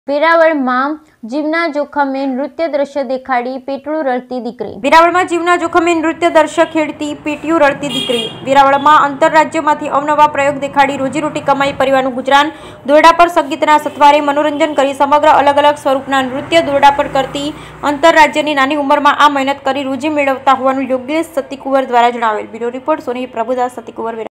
વેરાવળમાં જીવના જોખમે નૃત્ય દ્રશ્ય દેખાડી પેટનું રડતી દીકરી. વેરાવળમાં જીવના જોખમે નૃત્ય દ્રશ્ય ખેડતી પેટીયું રડતી દીકરી. વેરાવળમાં આંતરરાજ્યમાંથી અવનવા પ્રયોગ દેખાડી રોજીરોટી કમાઈ પરિવારનું ગુજરાન. દોરડા પર સંગીતના સથવારે મનોરંજન કરી સમગ્ર અલગ અલગ સ્વરૂપના નૃત્ય દોરડા પર કરતી આંતરરાજ્યની નાની ઉંમરમાં આ મહેનત કરી રોજી મેળવતા હોવાનું યોગેશ સતીકુંવર દ્વારા જણાવેલ. Bureau report Soni Prabhudas Satikunvar.